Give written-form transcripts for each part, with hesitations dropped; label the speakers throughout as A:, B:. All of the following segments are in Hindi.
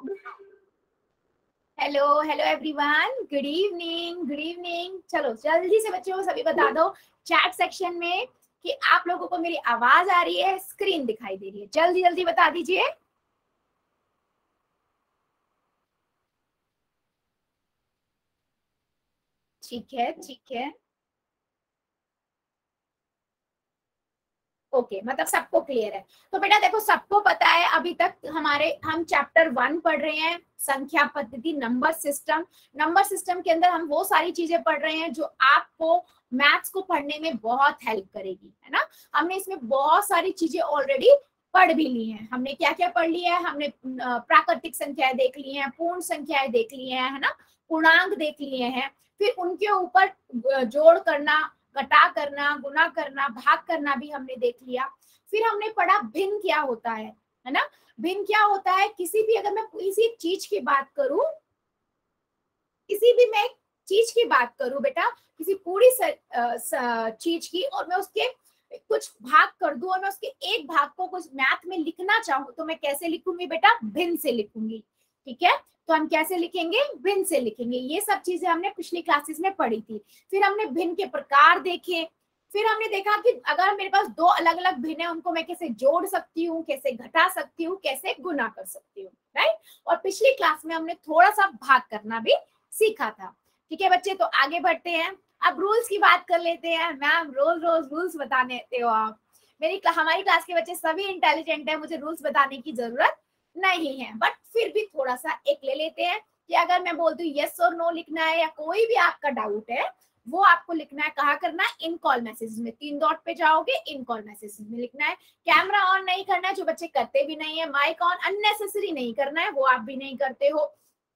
A: Hello hello everyone, good evening good evening. चलो जल्दी से बच्चों को सभी बता दो चैट सेक्शन में कि आप लोगों को मेरी आवाज आ रही है, स्क्रीन दिखाई दे रही है। जल्दी जल्दी बता दीजिए। ठीक है ठीक है, ओके मतलब सबको क्लियर है। तो बेटा देखो, सबको पता है अभी तक हम चैप्टर 1 पढ़ रहे हैं, संख्या पद्धति, नंबर सिस्टम। नंबर सिस्टम के अंदर हम वो सारी चीजें पढ़ रहे हैं जो आपको मैथ्स को पढ़ने में बहुत हेल्प करेगी, है ना। हमने इसमें बहुत सारी चीजें ऑलरेडी पढ़ भी ली हैं। हमने क्या क्या पढ़ लिया है? हमने प्राकृतिक संख्याएं देख ली हैं, पूर्ण संख्याएं देख ली हैं, है ना, पूर्णांक देख लिए हैं। फिर उनके ऊपर जोड़ करना, घटा करना, गुना करना, भाग करना भी हमने देख लिया। फिर हमने पढ़ा भिन्न क्या होता है ना। भिन्न क्या होता है? किसी भी, अगर मैं किसी चीज की बात करूं, किसी भी मैं चीज की बात करूं बेटा, किसी पूरी चीज की, और मैं उसके कुछ भाग कर दूं और मैं उसके एक भाग को कुछ मैथ में लिखना चाहूं, तो मैं कैसे लिखूंगी बेटा? भिन्न से लिखूंगी। ठीक है, तो हम कैसे लिखेंगे? भिन्न से लिखेंगे। ये सब चीजें हमने पिछली क्लासेस में पढ़ी थी। फिर हमने भिन्न के प्रकार देखे। फिर हमने देखा कि अगर मेरे पास दो अलग अलग भिन्न है, उनको मैं कैसे जोड़ सकती हूँ, कैसे घटा सकती हूँ, कैसे गुना कर सकती हूँ, राइट। और पिछली क्लास में हमने थोड़ा सा भाग करना भी सीखा था। ठीक है बच्चे, तो आगे बढ़ते हैं। अब रूल्स की बात कर लेते हैं। मैम रोज रोज रूल्स बताने देते हो आप। हमारी क्लास के बच्चे सभी इंटेलिजेंट है, मुझे रूल्स बताने की जरूरत नहीं है, बट फिर भी थोड़ा सा एक ले लेते हैं कि अगर मैं बोलती हूँ यस और नो लिखना है, या कोई भी आपका डाउट है वो आपको लिखना है। कहाँ करना है? इन कॉल मैसेज में। 3 डॉट पे जाओगे, इन कॉल मैसेज में लिखना है। कैमरा ऑन नहीं करना है, जो बच्चे करते भी नहीं है। माइक ऑन अननेसेसरी नहीं करना है, वो आप भी नहीं करते हो।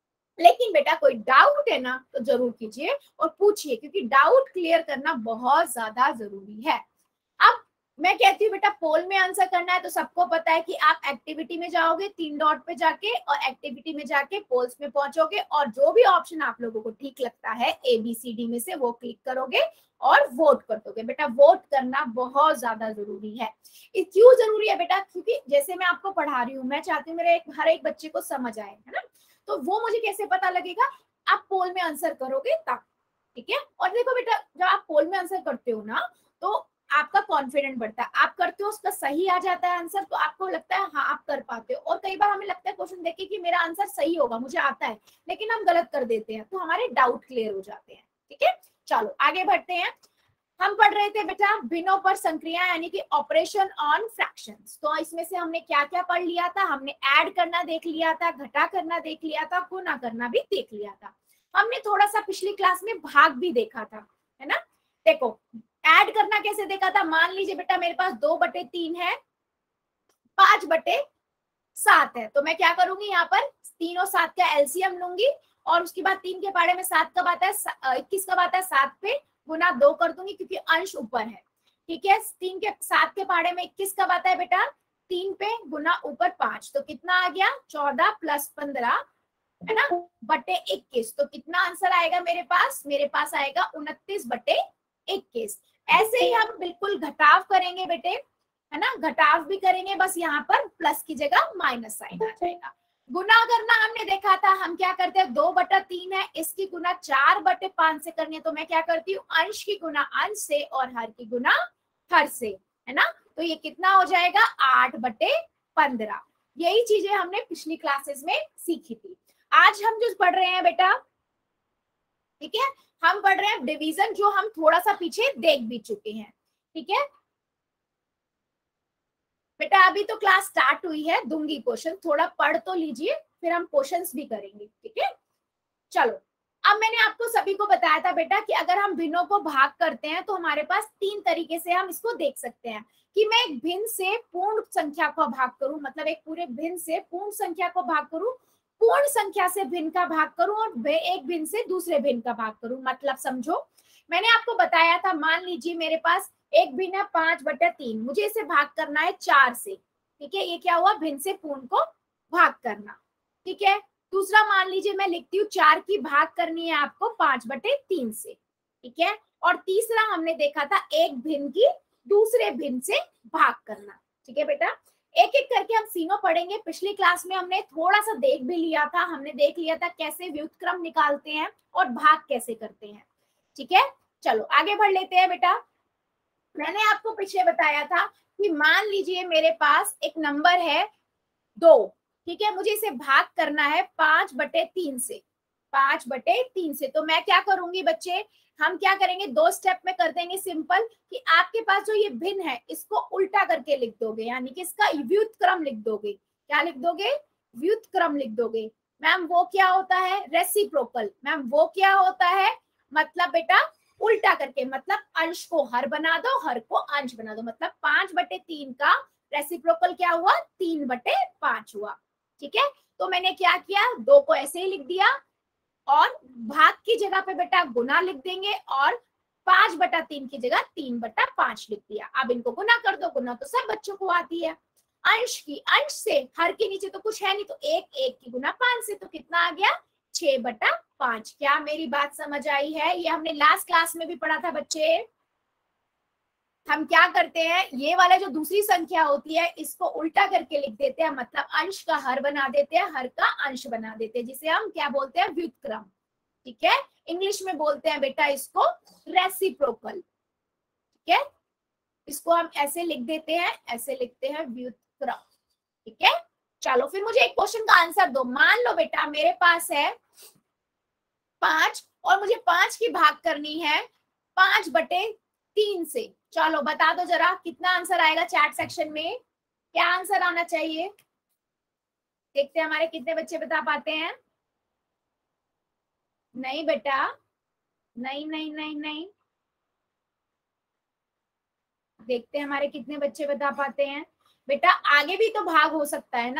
A: लेकिन बेटा कोई डाउट है ना, तो जरूर कीजिए और पूछिए, क्योंकि डाउट क्लियर करना बहुत ज्यादा जरूरी है। अब मैं कहती हूँ बेटा पोल में आंसर करना है, तो सबको पता है कि आप एक्टिविटी में जाओगे, 3 डॉट पे जाके, और एक्टिविटी में जाके पोल्स में पहुंचोगे, और जो भी ऑप्शन आप लोगों को ठीक लगता है ABCD में से, वो क्लिक करोगे और वोट कर दोगे। बेटा वोट करना बहुत ज्यादा जरूरी है। क्यों जरूरी है बेटा? क्योंकि जैसे मैं आपको पढ़ा रही हूँ, मैं चाहती हूँ मेरे हर एक बच्चे को समझ आए, है ना। तो वो मुझे कैसे पता लगेगा? आप पोल में आंसर करोगे तब। ठीक है, और देखो बेटा, जब आप पोल में आंसर करते हो ना, तो आपका कॉन्फिडेंट बढ़ता है। आप करते हो, उसका सही आ जाता है आंसर, तो आपको लगता है हाँ आप कर पाते हो। और कई बार हमें लगता है क्वेश्चन देख के कि मेरा आंसर सही होगा, मुझे आता है, लेकिन हम गलत कर देते हैं, तो हमारे डाउट क्लियर हो जाते हैं। ठीक है, चलो आगे बढ़ते हैं। हम पढ़ रहे थे बेटा भिन्नों पर संक्रिया, यानी कि ऑपरेशन ऑन फ्रैक्शंस। तो इसमें से हमने क्या क्या पढ़ लिया था? हमने ऐड करना देख लिया था, घटा करना देख लिया था, गुना करना भी देख लिया था। हमने थोड़ा सा पिछली क्लास में भाग भी देखा था, है ना। देखो ऐड करना कैसे देखा था। मान लीजिए बेटा मेरे पास 2/3 है, 5/7 है, तो मैं क्या करूंगी? यहाँ पर 3 और 7 का एलसीएम लूंगी, और उसके बाद 3 के पाड़े में 7 कब आता है? 21 कब आता है? 7 पे गुना 2 कर दूंगी, क्योंकि अंश ऊपर है। ठीक है, 7 के पाड़े में 21 कब आता है बेटा? 3 पे गुना ऊपर 5, तो कितना आ गया? 14 + 15, है ना, बटे 21। तो कितना आंसर आएगा मेरे पास? मेरे पास आएगा 29/21। ऐसे ही हम बिल्कुल घटाव करेंगे बेटे, है ना, घटाव भी करेंगे, बस यहाँ पर प्लस की जगह माइनस साइन आ जाएगा। गुना करना हमने देखा था, हम क्या करते हैं? 2/3 है, इसकी गुना 4/5 से करनी है, तो मैं क्या करती हूँ? अंश की गुना अंश से और हर की गुना हर से, है ना। तो ये कितना हो जाएगा? 8/15। यही चीजें हमने पिछली क्लासेस में सीखी थी। आज हम जो पढ़ रहे हैं बेटा, ठीक है, हम पढ़ रहे हैं डिवीजन, जो हम थोड़ा सा पीछे देख भी चुके हैं। ठीक है बेटा, अभी तो क्लास स्टार्ट हुई है, दूंगी क्वेश्चन, थोड़ा पढ़ तो लीजिए, फिर हम क्वेश्चंस भी करेंगे। ठीक है, चलो। अब मैंने आपको सभी को बताया था बेटा कि अगर हम भिन्नों को भाग करते हैं, तो हमारे पास 3 तरीके से हम इसको देख सकते हैं। कि मैं एक भिन्न से पूर्ण संख्या को भाग करूं, मतलब एक पूरे भिन्न से पूर्ण संख्या को भाग करूं, पूर्ण संख्या से भिन्न का भाग करूं, और एक भिन्न से दूसरे भिन्न का भाग करूं। मतलब समझो, मैंने आपको बताया था, मान लीजिए मेरे पास एक भिन्न है 5/3, मुझे इसे भाग करना है 4 से। ठीक है, ये क्या हुआ? भिन्न से पूर्ण को भाग करना। ठीक है, दूसरा मान लीजिए मैं लिखती हूँ 4 की भाग करनी है आपको 5/3 से। ठीक है, और तीसरा हमने देखा था एक भिन्न की दूसरे भिन्न से भाग करना। ठीक है बेटा, एक एक करके हम तीनों पढ़ेंगे। पिछली क्लास में हमने थोड़ा सा देख भी लिया था, हमने देख लिया था कैसे व्युत्क्रम निकालते हैं और भाग कैसे करते हैं। ठीक है, चलो आगे बढ़ लेते हैं बेटा। मैंने आपको पीछे बताया था कि मान लीजिए मेरे पास एक नंबर है 2, ठीक है, मुझे इसे भाग करना है 5/3 से, 5/3 से। तो मैं क्या करूंगी बच्चे, हम क्या करेंगे, 2 स्टेप में कर देंगे सिंपल, कि आपके पास जो ये भिन्न है इसको उल्टा करके लिख दोगे, यानी कि इसका व्युत्क्रम लिख दोगे। क्या लिख दोगे, व्युत्क्रम लिख दोगे। मैम वो क्या होता है, रेसिप्रोकल। मैम वो क्या होता है, मतलब बेटा उल्टा करके, मतलब अंश को हर बना दो, हर को अंश बना दो, मतलब 5/3 का रेसिप्रोकल क्या हुआ, 3/5 हुआ। ठीक है, तो मैंने क्या किया, 2 को ऐसे ही लिख दिया और भाग की जगह पे बेटा गुना लिख देंगे और 5/3 की जगह 3/5 लिख दिया। अब इनको गुना कर दो, गुना तो सब बच्चों को आती है। अंश की, अंश से हर के नीचे तो कुछ है नहीं, तो 1 की गुना 5 से, तो कितना आ गया, 6/5। क्या मेरी बात समझ आई है, ये हमने लास्ट क्लास में भी पढ़ा था बच्चे। हम क्या करते हैं, ये वाला जो दूसरी संख्या होती है इसको उल्टा करके लिख देते हैं, मतलब अंश का हर बना देते हैं, हर का अंश बना देते हैं, जिसे हम क्या बोलते हैं, व्युत्क्रम। ठीक है, इंग्लिश में बोलते हैं बेटा इसको रेसिप्रोकल। ठीक है, इसको हम ऐसे लिख देते हैं, ऐसे लिखते हैं व्युत्क्रम। ठीक है, चलो फिर मुझे एक क्वेश्चन का आंसर दो। मान लो बेटा मेरे पास है 5 और मुझे 5 की भाग करनी है 5/3 से। चलो बता दो जरा कितना आंसर आएगा चैट सेक्शन में, क्या आंसर आना चाहिए, देखते हैं हमारे कितने बच्चे बता पाते हैं। नहीं बेटा, नहीं नहीं नहीं नहीं, देखते हैं हमारे कितने बच्चे बता पाते हैं। बेटा आगे भी तो भाग हो सकता है ना।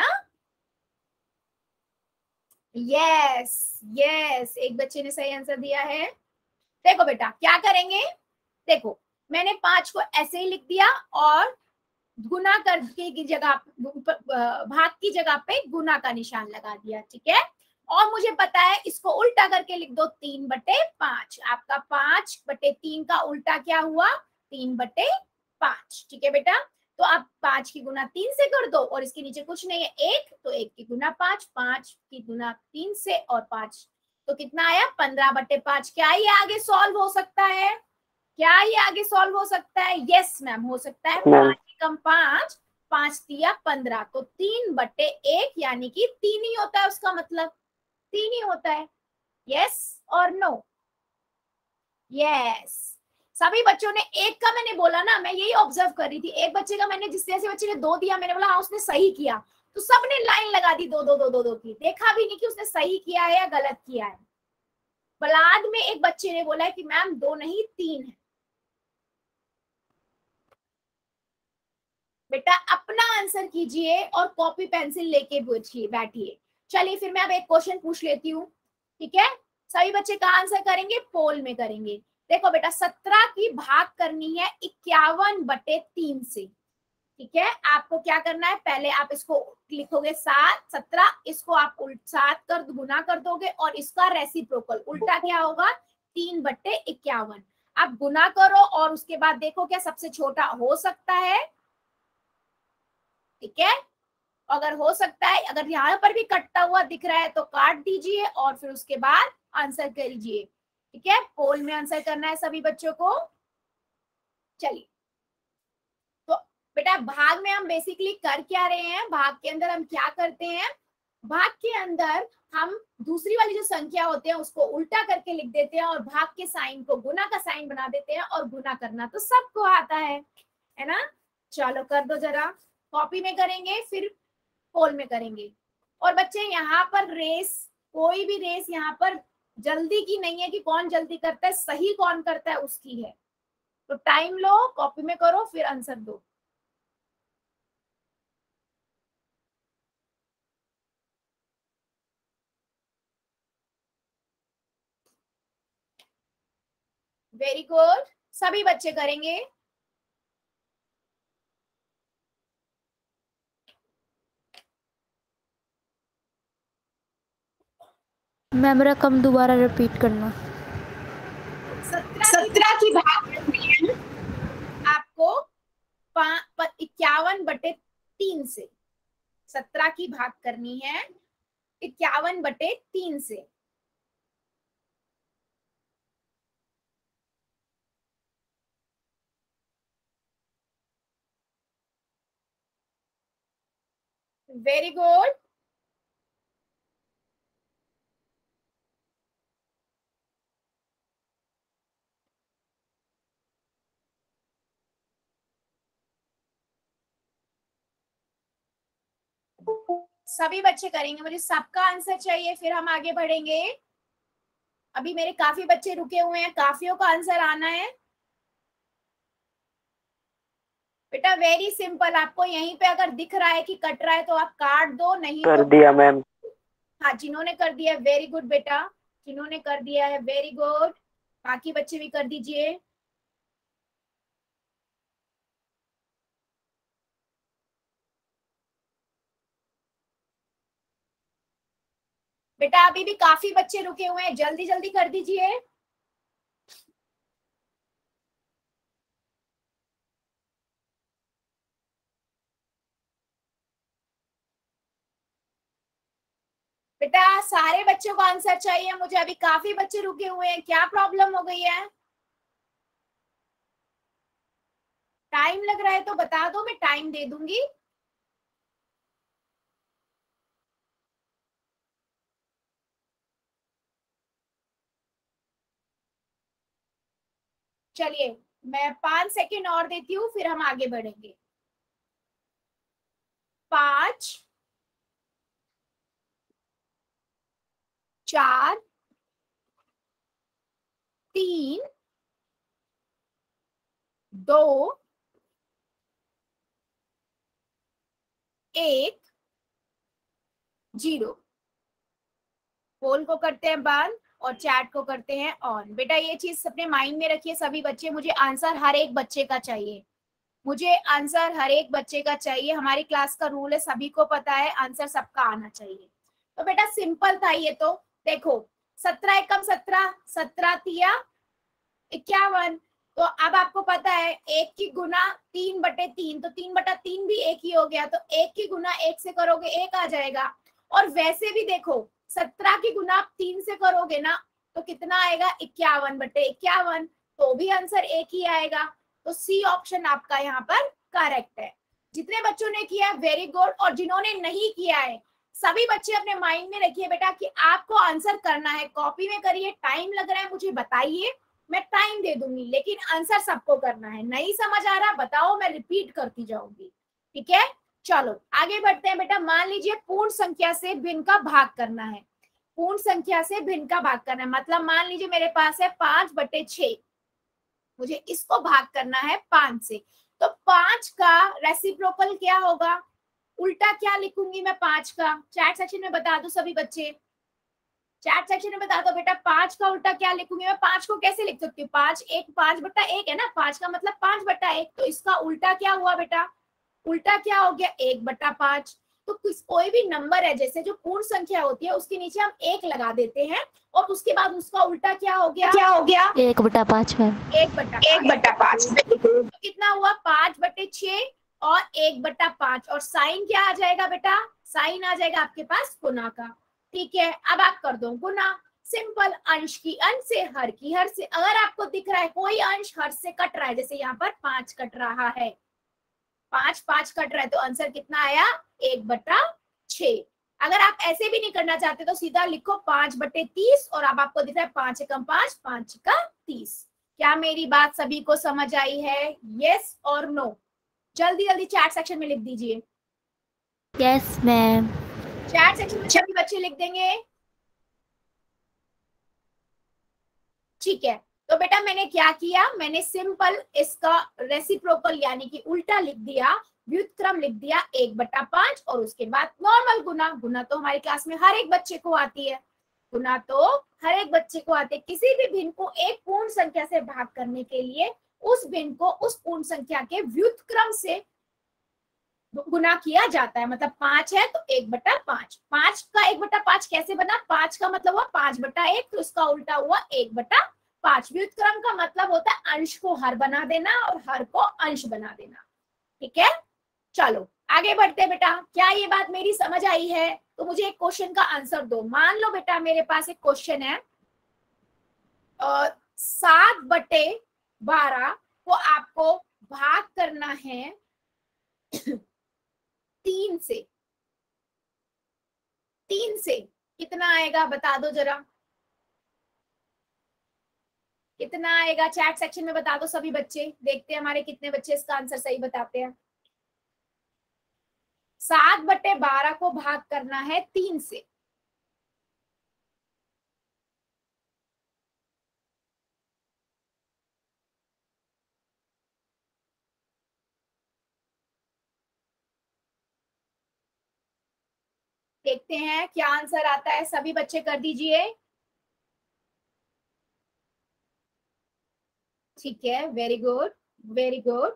A: यस यस, एक बच्चे ने सही आंसर दिया है। देखो बेटा क्या करेंगे, देखो मैंने 5 को ऐसे ही लिख दिया और गुना करके की जगह, भाग की जगह पे गुना का निशान लगा दिया। ठीक है, और मुझे पता है इसको उल्टा करके लिख दो 3/5। आपका 5/3 का उल्टा क्या हुआ, 3/5। ठीक है बेटा, तो आप 5 की गुना 3 से कर दो और इसके नीचे कुछ नहीं है 1, तो 1 की गुना 5, 5 की गुना 3 से और 5, तो कितना आया 15/5। क्या ये आगे सॉल्व हो सकता है, क्या ये आगे सॉल्व हो सकता है, यस मैम हो सकता है। 5 कम 5, 5 तिया 15, तो 3/1 यानी कि 3 ही होता है, उसका मतलब 3 ही होता है। यस और नो, यस। सभी बच्चों ने एक का, मैंने बोला ना, मैं यही ऑब्जर्व कर रही थी, एक बच्चे का मैंने, जिस जैसे बच्चे ने 2 दिया, मैंने बोला हाँ उसने सही किया, तो सबने लाइन लगा दी 2 2 2 2 2 की, देखा भी नहीं कि उसने सही किया है या गलत किया है। बाद में एक बच्चे ने बोला कि मैम 2 नहीं 3 है। बेटा अपना आंसर कीजिए और कॉपी पेंसिल लेके बैठिए। चलिए फिर मैं अब एक क्वेश्चन पूछ लेती हूँ। ठीक है, सभी बच्चे का आंसर करेंगे, पोल में करेंगे। देखो बेटा 17 की भाग करनी है 51/3 से। ठीक है, आपको क्या करना है, पहले आप इसको लिखोगे 7, 17, इसको आप 7 कर गुना कर दोगे और इसका रेसिप्रोकल उल्टा क्या होगा, 3/51। आप गुना करो और उसके बाद देखो क्या सबसे छोटा हो सकता है। ठीक है, अगर हो सकता है, अगर यहाँ पर भी कटता हुआ दिख रहा है तो काट दीजिए और फिर उसके बाद आंसर करिए। ठीक है, पोल में आंसर करना है सभी बच्चों को। चलिए, तो बेटा भाग में हम बेसिकली कर क्या रहे हैं, भाग के अंदर हम क्या करते हैं, भाग के अंदर हम दूसरी वाली जो संख्या होते हैं उसको उल्टा करके लिख देते हैं और भाग के साइन को गुना का साइन बना देते हैं, और गुना करना तो सबको आता है ना। चलो कर दो जरा, कॉपी में करेंगे फिर पोल में करेंगे। और बच्चे यहाँ पर रेस, कोई भी रेस यहाँ पर जल्दी की नहीं है कि कौन जल्दी करता है, सही कौन करता है उसकी है। तो टाइम लो, कॉपी में करो, फिर आंसर दो। वेरी गुड, सभी बच्चे करेंगे।
B: मैम रकम दोबारा रिपीट करना।
A: 17 की भाग करनी है आपको 51/3 3 से। 17 की भाग करनी है 51/3 से। Very good. सभी बच्चे करेंगे, मुझे सबका आंसर चाहिए, फिर हम आगे बढ़ेंगे। अभी मेरे काफी बच्चे रुके हुए हैं, काफियों का आंसर आना है बेटा। वेरी सिंपल, आपको यहीं पे अगर दिख रहा है कि कट रहा है तो आप काट दो, नहीं
C: कर
A: तो
C: दिया मैम।
A: हाँ, जिन्होंने कर दिया है वेरी गुड बेटा, जिन्होंने कर दिया है वेरी गुड। बाकी बच्चे भी कर दीजिए। बेटा अभी भी काफी बच्चे रुके हुए हैं, जल्दी जल्दी कर दीजिए। बेटा सारे बच्चों को आंसर चाहिए मुझे, अभी काफी बच्चे रुके हुए हैं, क्या प्रॉब्लम हो गई है? टाइम लग रहा है तो बता दो, मैं टाइम दे दूंगी। चलिए मैं 5 सेकेंड और देती हूँ, फिर हम आगे बढ़ेंगे। 5 4 3 2 1 0। पोल को करते हैं बंद और चैट को करते हैं ऑन। बेटा ये चीज अपने माइंड में रखिए सभी बच्चे, मुझे आंसर हर एक बच्चे का चाहिए, मुझे आंसर हर एक बच्चे का चाहिए। हमारी क्लास का रूल है, सभी को पता है, आंसर सबका आना चाहिए। तो बेटा सिंपल था ये तो। देखो 17 एकम 17, 17 तिया 51। तो अब आपको पता है 1 की गुना 3/3, तो 3/3 भी 1 ही हो गया, तो 1 की गुना 1 से करोगे 1 आ जाएगा। और वैसे भी देखो 17 की गुना आप 3 से करोगे ना तो कितना आएगा 51/51, तो भी आंसर 1 ही आएगा। तो सी ऑप्शन आपका यहाँ पर करेक्ट है। जितने बच्चों ने किया वेरी गुड, और जिन्होंने नहीं किया है सभी बच्चे अपने माइंड में रखिए बेटा कि आपको आंसर करना है, कॉपी में करिए। टाइम लग रहा है मुझे बताइए, मैं टाइम दे दूंगी, लेकिन आंसर सबको करना है। नहीं समझ आ रहा बताओ, मैं रिपीट करती जाऊंगी, ठीक है? चलो आगे बढ़ते हैं बेटा। मान लीजिए पूर्ण संख्या से भिन्न का भाग करना है, पूर्ण संख्या से भिन्न का भाग करना है, मतलब मान लीजिए मेरे पास है 5/6, मुझे इसको भाग करना है 5 से। तो 5 का रेसिप्रोकल क्या होगा, उल्टा क्या लिखूंगी मैं 5 का? चैट सेक्शन में बता दो सभी बच्चे, चैट सेक्शन में बता दो बेटा 5 का उल्टा क्या लिखूंगी मैं? 5 को कैसे लिख सकती हूँ? 5/1 है ना, 5 का मतलब 5/1, तो इसका उल्टा क्या हुआ बेटा? उल्टा क्या हो गया 1/5। तो कोई भी नंबर है जैसे जो पूर्ण संख्या होती है उसके नीचे हम 1 लगा देते हैं और उसके बाद उसका उल्टा क्या हो गया?
B: 1/5 में
A: 1/5। तो कितना हुआ 5/6 और 1/5, और साइन क्या आ जाएगा बेटा? साइन आ जाएगा आपके पास गुना का। ठीक है, अब आप कर दो गुना। सिंपल, अंश की अंश से, हर की हर से। अगर आपको दिख रहा है कोई अंश हर से कट रहा है, जैसे यहाँ पर 5 कट रहा है, 5 कट रहा है, तो आंसर कितना आया 1/6। अगर आप ऐसे भी नहीं करना चाहते तो सीधा लिखो 5/30, और अब आपको दिख रहा है 5 एकम 5, 5 का 30। क्या मेरी बात सभी को समझ आई है? यस और नो? जल्दी जल्दी चैट सेक्शन में लिख दीजिए।
B: Yes ma'am.
A: चैट सेक्शन में सभी बच्चे लिख देंगे, ठीक है? तो बेटा मैंने क्या किया, मैंने सिंपल इसका रेसिप्रोकल यानी कि उल्टा लिख दिया, व्युत्क्रम लिख दिया 1/5, और उसके बाद नॉर्मल गुना। गुना तो हमारी क्लास में हर एक बच्चे को आती है, गुना तो हर एक बच्चे को आते हैं। किसी भी भिन्न को एक पूर्ण संख्या से भाग करने के लिए उस भिन्न को उस पूर्ण संख्या के व्युत्क्रम से गुना किया जाता है। मतलब 5 है तो 1/5। 5 का 1/5 कैसे बना? 5 का मतलब हुआ 5/1, तो इसका उल्टा हुआ 1/5। व्युत्क्रम का मतलब होता है अंश को हर बना देना और हर को अंश बना देना, ठीक है? चलो आगे बढ़ते बेटा, क्या ये बात मेरी समझ आई है? तो मुझे एक क्वेश्चन का आंसर दो। मान लो बेटा मेरे पास एक क्वेश्चन है, 7/12 को आपको भाग करना है 3 से। 3 से कितना आएगा बता दो जरा, कितना आएगा? चैट सेक्शन में बता दो सभी बच्चे, देखते हैं हमारे कितने बच्चे इसका आंसर सही बताते हैं। 7/12 को भाग करना है 3 से। देखते हैं क्या आंसर आता है, सभी बच्चे कर दीजिए। ठीक है, very good, very good.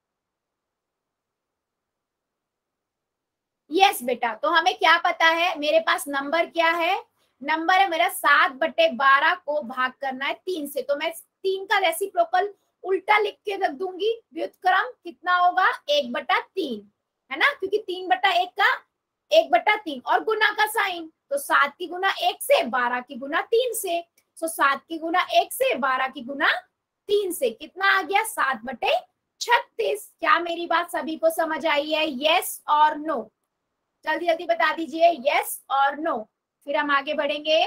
A: Yes बेटा, तो हमें क्या पता है, मेरे पास नंबर क्या है? नंबर है मेरा 7/12 को भाग करना है 3 से। तो मैं 3 का रेसिप्रोकल उल्टा लिख के रख दूंगी। व्युत्क्रम कितना होगा? 1/3, है ना, क्योंकि 3/1 का 1/3 और गुना का साइन, तो 7 की गुना 1 से, 12 की गुना 3 से। तो 7 की गुना 1 से, 12 की गुना 3 से कितना आ गया? 7/36। क्या मेरी बात सभी को समझ आई है? यस और नो? जल्दी जल्दी बता दीजिए यस और नो, फिर हम आगे बढ़ेंगे।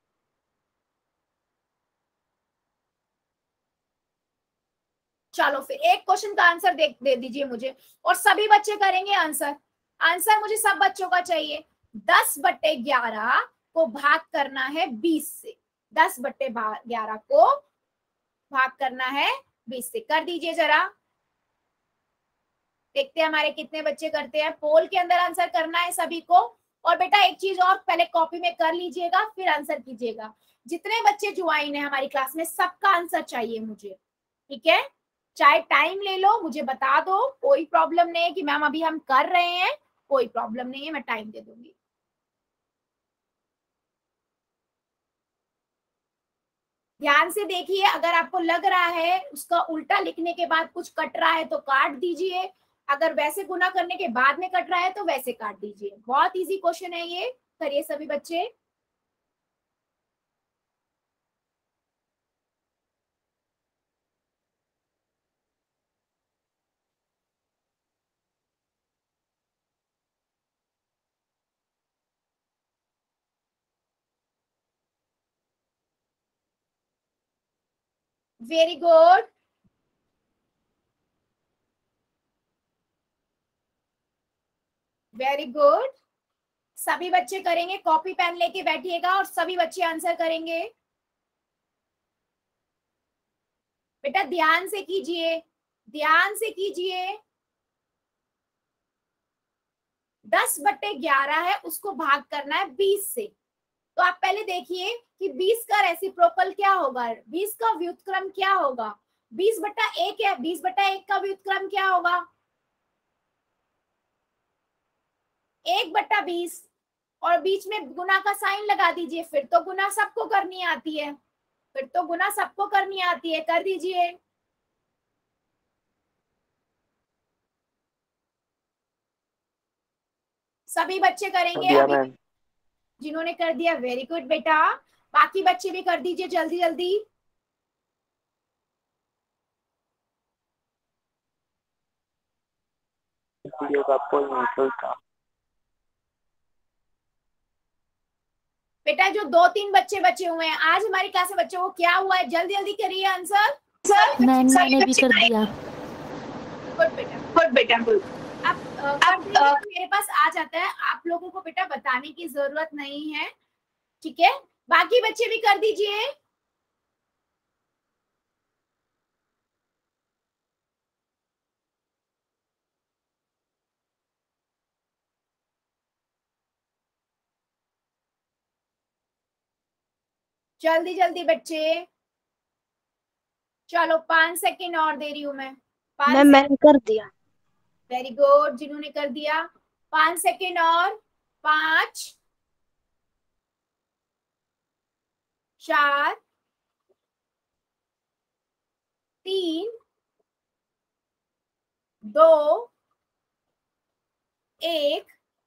A: चलो फिर एक क्वेश्चन का आंसर दे दीजिए मुझे, और सभी बच्चे करेंगे आंसर। आंसर मुझे सब बच्चों का चाहिए। 10/11 को भाग करना है 20 से। 10/11 को भाग करना है 20 से, कर दीजिए जरा, देखते हैं हमारे कितने बच्चे करते हैं। पोल के अंदर आंसर करना है सभी को। और बेटा एक चीज और, पहले कॉपी में कर लीजिएगा फिर आंसर कीजिएगा। जितने बच्चे ज्वाइन है हमारी क्लास में सबका आंसर चाहिए मुझे, ठीक है? चाहे टाइम ले लो, मुझे बता दो, कोई प्रॉब्लम नहीं है कि मैम अभी हम कर रहे हैं, कोई प्रॉब्लम नहीं है, मैं टाइम दे दूंगी। ध्यान से देखिए, अगर आपको लग रहा है उसका उल्टा लिखने के बाद कुछ कट रहा है तो काट दीजिए, अगर वैसे गुना करने के बाद में कट रहा है तो वैसे काट दीजिए। बहुत इजी क्वेश्चन है ये, करिए सभी बच्चे। Very good, very good. सभी बच्चे करेंगे, कॉपी पेन लेके बैठिएगा और सभी बच्चे आंसर करेंगे। बेटा ध्यान से कीजिए, ध्यान से कीजिए। 10/11 है, उसको भाग करना है 20 से। तो आप पहले देखिए कि 20 का रेसिप्रोकल क्या होगा, 20 का व्युत्क्रम क्या होगा? 20/1 है, 20/1 का व्युत्क्रम क्या होगा? 1/20। और बीच में गुना का साइन लगा दीजिए, फिर तो गुना सबको करनी आती है, फिर तो गुना सबको करनी आती है, कर दीजिए। सभी बच्चे करेंगे अभी, जिन्होंने कर दिया वेरी गुड बेटा, बाकी बच्चे भी कर दीजिए जल्दी जल्दी।
C: वीडियो का कोई नहीं था
A: बेटा जो 2-3 बच्चे बचे हुए हैं आज हमारी क्लास में, बच्चों को क्या हुआ है? जल्दी जल्दी करिए आंसर।
B: मैंने भी कर दिया।
A: गुड बेटा, गुड बेटा, गुड। अब मेरे पास आ जाता है, आप लोगों को बेटा बताने की जरूरत नहीं है, ठीक है? बाकी बच्चे भी कर दीजिए। जल्दी जल्दी बच्चे, चलो 5 सेकेंड और दे रही हूँ मैं।
B: मैंने कर दिया।
A: वेरी गुड, जिन्होंने कर दिया 5 सेकेंड और, 5 4 3 2 1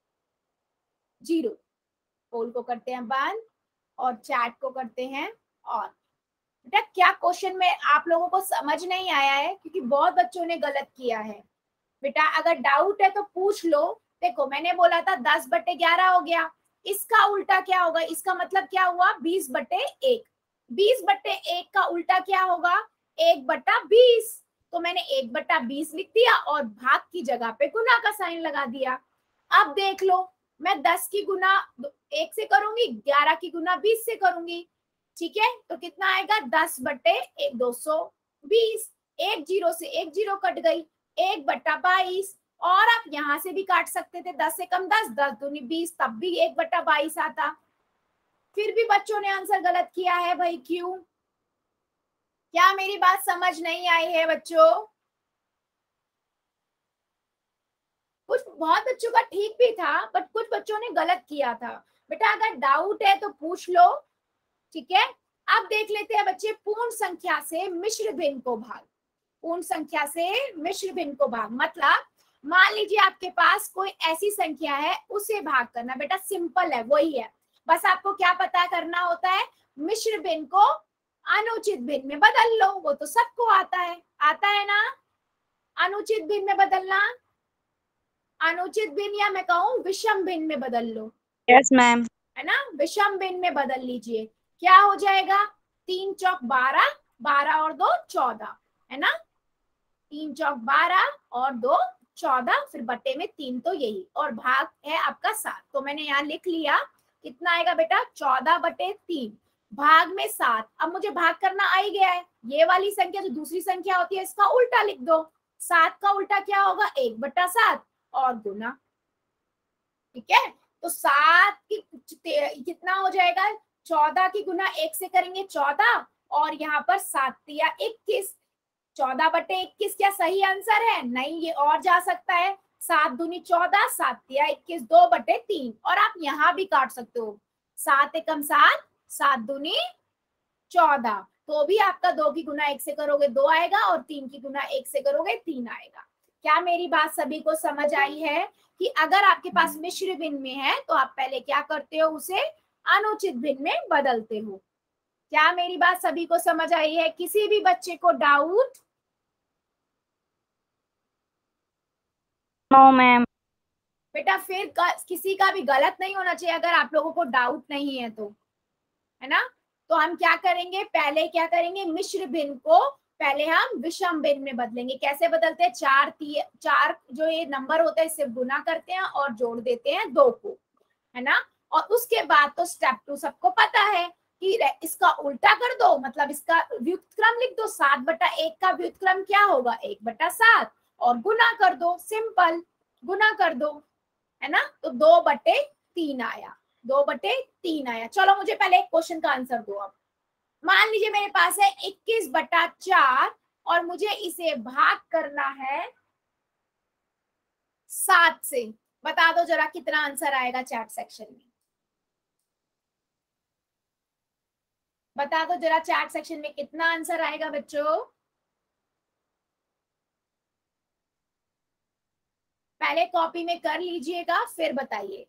A: 0। पोल को करते हैं बंद और चैट को करते हैं ऑन। बेटा क्या क्वेश्चन में आप लोगों को समझ नहीं आया है? क्योंकि बहुत बच्चों ने गलत किया है। बेटा अगर डाउट है तो पूछ लो। देखो मैंने बोला था 10/11 हो गया, इसका उल्टा क्या होगा? इसका मतलब क्या हुआ? 20/1। 20/1 का उल्टा क्या होगा? 1/20। तो मैंने 1/20 लिख दिया और भाग की जगह पे गुना का साइन लगा दिया। अब देख लो, मैं 10 की गुना 1 से करूंगी, 11 की गुना 20 से करूंगी। ठीक है, तो कितना आएगा? 10/1 220। 1 0 से 1 0 कट गई, 1/22। और आप यहां से भी काट सकते थे, 10 से कम 10, 10 दूनी 20, तब भी 1/22 आता। फिर भी बच्चों ने आंसर गलत किया है भाई, क्यों? क्या मेरी बात समझ नहीं आई है बच्चों? कुछ बहुत बच्चों का ठीक भी था, बट कुछ बच्चों ने गलत किया था। बेटा अगर डाउट है तो पूछ लो। ठीक है, अब देख लेते हैं बच्चे, पूर्ण संख्या से मिश्र भिन्न को भाग। पूर्ण संख्या से मिश्र भिन्न को भाग मतलब मान लीजिए आपके पास कोई ऐसी संख्या है, उसे भाग करना। बेटा सिंपल है, वही है, बस आपको क्या पता करना होता है? मिश्र भिन्न को अनुचित भिन्न में बदल लो। वो तो सबको आता है ना, अनुचित भिन्न में बदलना। अनुचित भिन्न या मैं कहूँ विषम भिन्न में बदल लो।
B: Yes ma'am.
A: है ना, विषम भिन्न में बदल लीजिए। क्या हो जाएगा? 3 चौक 12, 12 और 2 14, है ना। 3 चौक 12 और 2 14, फिर बटे में 3, तो यही, और भाग है आपका 7। तो मैंने यहाँ लिख लिया, कितना आएगा बेटा? 14/3 भाग में 7। अब मुझे भाग करना आ ही गया है। ये वाली संख्या जो दूसरी संख्या होती है, इसका उल्टा लिख दो। 7 का उल्टा क्या होगा? 1/7 और गुना। ठीक है, तो 7 की कितना हो जाएगा? 14 की गुना 1 से करेंगे 14, और यहाँ पर 7 या 21। 14/21 क्या सही आंसर है? नहीं, ये और जा सकता है। 7 दूनी 14, 7 या 21, 2/3। और आप यहाँ भी काट सकते हो, 7 एकम 7, 7 दूनी 14, तो भी आपका 2 की गुना 1 से करोगे 2 आएगा, और 3 की गुना 1 से करोगे 3 आएगा। क्या मेरी बात सभी को समझ आई है कि अगर आपके पास मिश्र भिन्न में है तो आप पहले क्या करते हो? उसे अनुचित भिन्न में बदलते हो। क्या मेरी बात सभी को समझ आई है? किसी भी बच्चे को डाउट?
B: No ma'am.
A: बेटा फिर किसी का भी गलत नहीं होना चाहिए अगर आप लोगों को डाउट नहीं है तो, है ना। तो हम क्या करेंगे? पहले क्या करेंगे? मिश्र भिन्न को पहले हम विषम भिन्न में बदलेंगे। कैसे बदलते हैं? 4 जो ये नंबर होता है इससे गुना करते हैं और जोड़ देते हैं 2 को, है ना। और उसके बाद तो स्टेप 2 सबको पता है कि इसका उल्टा कर दो, मतलब इसका व्युत्क्रम लिख दो। 7/1 का व्युत्क्रम क्या होगा? 1/7, और गुना कर दो, सिंपल गुना कर दो, है ना। तो 2/3 आया, 2/3 आया। चलो मुझे पहले एक क्वेश्चन का आंसर दो। अब मान लीजिए मेरे पास है 21/4 और मुझे इसे भाग करना है 7 से। बता दो जरा कितना आंसर आएगा चैट सेक्शन में। बता दो जरा चैट सेक्शन में कितना आंसर आएगा बच्चों। पहले कॉपी में कर लीजिएगा फिर बताइए।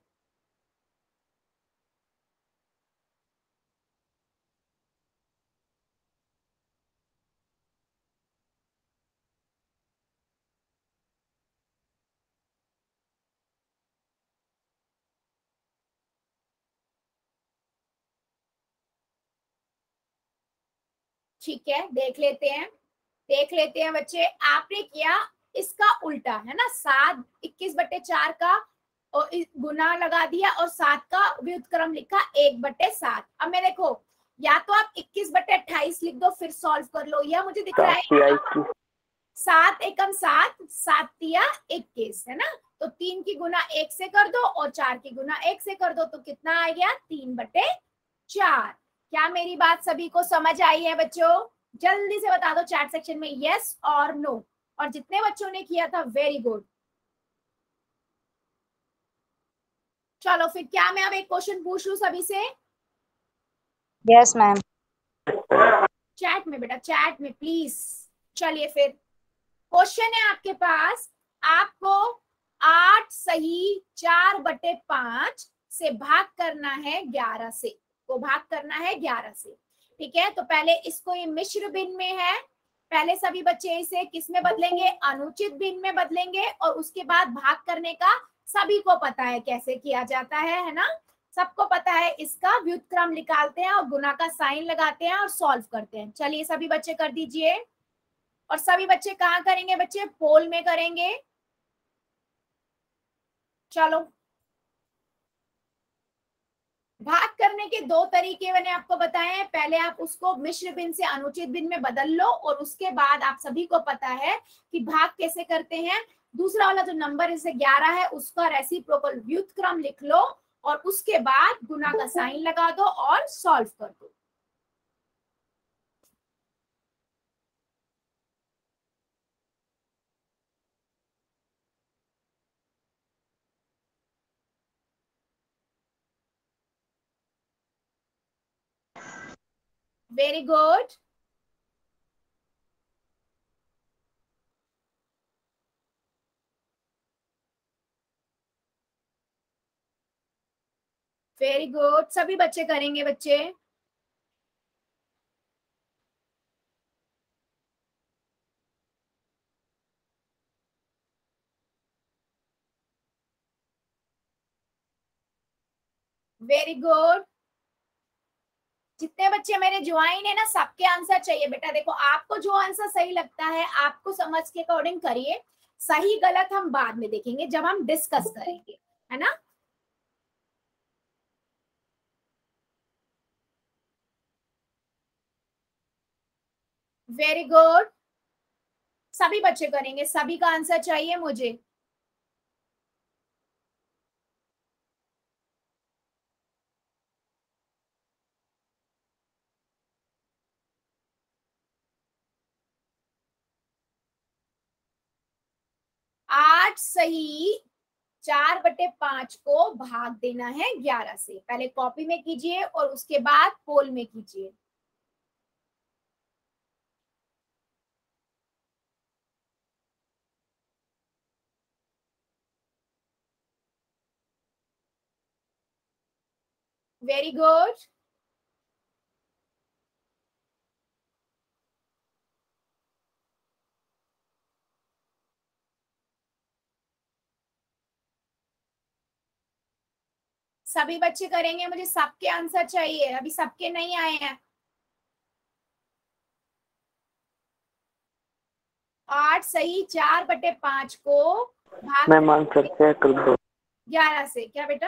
A: ठीक है, देख लेते हैं बच्चे। आपने किया इसका उल्टा, है ना। 7 21/4 का और गुना लगा दिया और 7 का व्युत्क्रम लिखा 1/7। अब मैं देखो, या तो आप 21/28 लिख दो फिर सॉल्व कर लो, या मुझे दिख रहा है 7 एकम 7, 7 तिया 21, है ना। तो 3 की गुना 1 से कर दो और 4 की गुना 1 से कर दो, तो कितना आ गया? 3/4। क्या मेरी बात सभी को समझ आई है बच्चों? जल्दी से बता दो चैट सेक्शन में यस और नो। और जितने बच्चों ने किया था वेरी गुड। चलो फिर क्या मैं अब एक क्वेश्चन पूछ लूं सभी से?
B: Yes ma'am.
A: चैट में बेटा, चैट में प्लीज। चलिए फिर क्वेश्चन है आपके पास, आपको 8 सही 4/5 से भाग करना है 11 से, को भाग करना है 11 से। ठीक है, तो पहले इसको ये मिश्र भिन्न में है, पहले सभी बच्चे इसे किस में बदलेंगे, अनुचित भिन्न में बदलेंगे, और उसके बाद भाग करने का सभी को पता है कैसे किया जाता है ना, सबको पता है। इसका व्युत्क्रम निकालते हैं और गुना का साइन लगाते हैं और सॉल्व करते हैं। चलिए सभी बच्चे कर दीजिए, और सभी बच्चे कहाँ करेंगे बच्चे, पोल में करेंगे। चलो, भाग करने के दो तरीके मैंने आपको बताए हैं। पहले आप उसको मिश्र भिन्न से अनुचित भिन्न में बदल लो, और उसके बाद आप सभी को पता है कि भाग कैसे करते हैं। दूसरा वाला जो नंबर इसे 11 है, उसका रेसिप्रोकल व्युत्क्रम लिख लो, और उसके बाद गुना का साइन लगा दो और सॉल्व कर दो। Very good. वेरी गुड, सभी बच्चे करेंगे बच्चे। वेरी गुड, जितने बच्चे मेरे ज्वाइन है ना, सबके आंसर चाहिए बेटा। देखो, आपको जो आंसर सही लगता है आपको समझ के अकॉर्डिंग करिए, सही गलत हम बाद में देखेंगे जब हम डिस्कस करेंगे, है ना। वेरी गुड, सभी बच्चे करेंगे, सभी का आंसर चाहिए मुझे। आठ सही 4/5 को भाग देना है 11 से। पहले कॉपी में कीजिए और उसके बाद पोल में कीजिए। वेरी गुड, सभी बच्चे करेंगे, मुझे सबके आंसर चाहिए, अभी सबके नहीं आए हैं। 8 सही 4/5 को भाग
C: मैम आंसर चेक कर दो।
A: 11 से। क्या बेटा,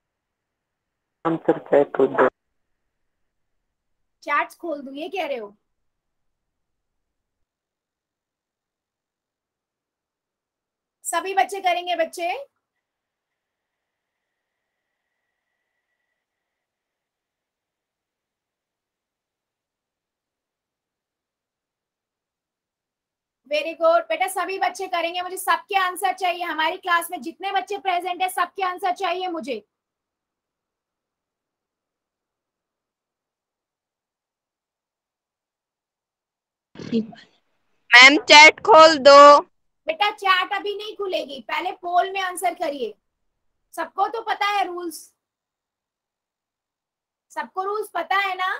C: आंसर चेक कर दो।
A: चैट्स खोल दूं, ये कह रहे हो। सभी बच्चे करेंगे बच्चे। वेरी गुड बेटा, सभी बच्चे करेंगे, मुझे सबके आंसर चाहिए। हमारी क्लास में जितने बच्चे प्रेजेंट है सबके आंसर चाहिए मुझे।
D: मैम चैट खोल दो।
A: बेटा चैट अभी नहीं खुलेगी, पहले पोल में आंसर करिए। सबको तो पता है रूल्स, सबको रूल्स पता है ना।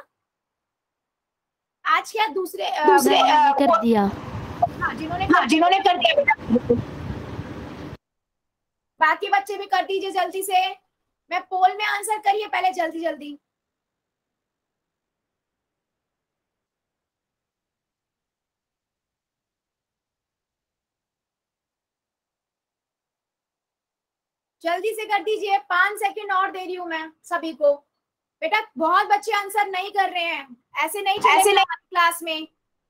A: आज क्या दूसरे
E: कर दिया।
A: हाँ, जिन्होंने कर दिया बेटा, बाकी बच्चे भी कर दीजिए जल्दी से। मैं पोल में आंसर करिए पहले, जल्दी जल्दी। जल्दी से कर दीजिए, 5 सेकंड और दे रही हूं मैं सभी को। बेटा बहुत बच्चे आंसर नहीं कर रहे हैं, ऐसे नहीं चलेगा क्लास में।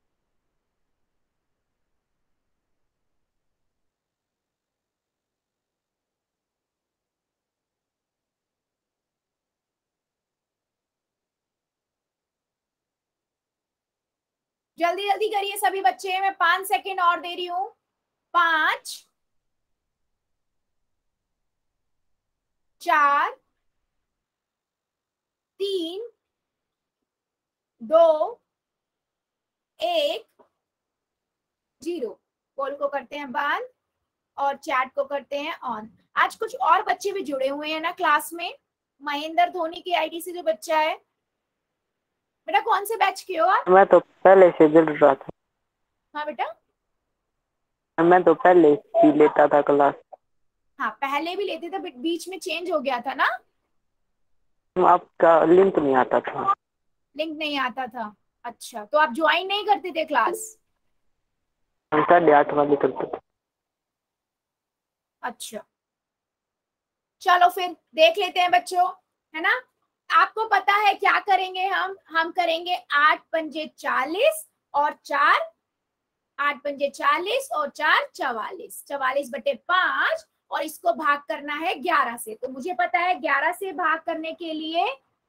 A: जल्दी जल्दी करिए सभी बच्चे, मैं 5 सेकंड और दे रही हूँ। 5 4 3 2 1 0। पोल को करते हैं बंद और चैट को करते हैं ऑन। आज कुछ और बच्चे भी जुड़े हुए हैं ना क्लास में। महेंद्र धोनी की आईडी से जो बच्चा है, बेटा कौन से बैच के हो आप?
C: मैं तो पहले से जुड़ रहा था।
A: हाँ बेटा,
C: मैं तो पहले ही लेता था क्लास।
A: हाँ पहले भी लेते थे, बीच में चेंज हो गया था ना,
C: आपका लिंक नहीं आता था।
A: लिंक नहीं आता था। अच्छा, तो आप ज्वाइन नहीं करते थे क्लास?
C: हम 8:30 वाले करते थे।
A: अच्छा, चलो फिर देख लेते हैं बच्चों, है ना। आपको पता है क्या करेंगे हम करेंगे 8 पंजे 40 और 4, 8 पंजे 40 और 4 44, 44/5, और इसको भाग करना है 11 से। तो मुझे पता है 11 से भाग करने के लिए,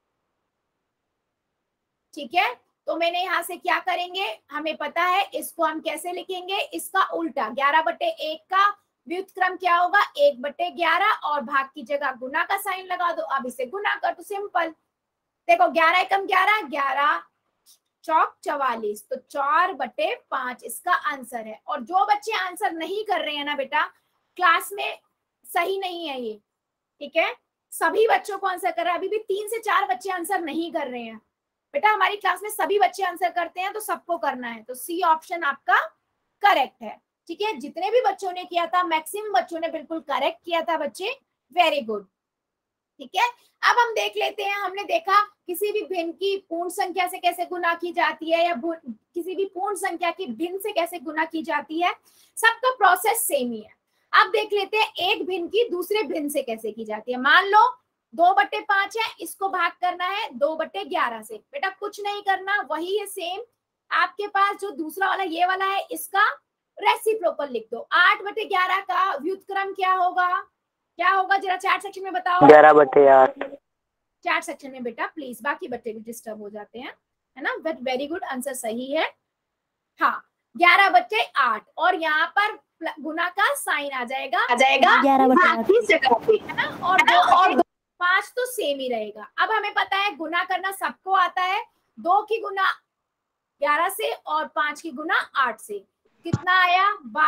A: ठीक है, तो मैंने यहाँ से क्या करेंगे, हमें पता है इसको हम कैसे लिखेंगे, इसका उल्टा 11/1 का व्युत्क्रम क्या होगा, 1/11, और भाग की जगह गुना का साइन लगा दो। अब इसे गुना कर तो सिंपल, देखो 11 एकम 11, 11 चौक 44, तो 4/5 इसका आंसर है। और जो बच्चे आंसर नहीं कर रहे हैं ना बेटा, क्लास में सही नहीं है ये, ठीक है। सभी बच्चों को आंसर कर रहा है, अभी भी 3 से 4 बच्चे आंसर नहीं कर रहे हैं बेटा। हमारी क्लास में सभी बच्चे आंसर करते हैं, तो सबको करना है, तो सी ऑप्शन आपका करेक्ट है, ठीक है। जितने भी बच्चों ने किया था, मैक्सिमम बच्चों ने बिल्कुल करेक्ट किया था बच्चे, वेरी गुड, ठीक है। अब हम देख लेते हैं, हमने देखा किसी भी भिन्न की पूर्ण संख्या से कैसे गुना की जाती है, या किसी भी पूर्ण संख्या की भिन्न से कैसे गुना की जाती है, सबका प्रोसेस सेम ही है। अब देख लेते हैं एक भिन्न की दूसरे भिन्न से कैसे की जाती है। मान लो 2/5 है, इसको भाग करना है 2/11 से। बेटा कुछ नहीं करना, वही है सेम। आपके पास जो दूसरा वाला ये वाला है, इसका रेसिप्रोकल लिख दो। 8/11 का व्युत्क्रम क्या होगा, क्या होगा जरा चैट सेक्शन में बताओ।
C: 11/8।
A: चैट सेक्शन में बेटा प्लीज, बाकी बच्चे भी डिस्टर्ब हो जाते हैं, है ना। बट वेरी गुड, आंसर सही है। हाँ 11/8, और यहाँ पर गुना का साइन आ जाएगा
B: 11/8
A: है ना, और 5 तो सेम ही रहेगा। अब हमें पता है गुना करना सबको आता है, 2 की गुना 11 से और 5 की गुना 8 से, कितना आया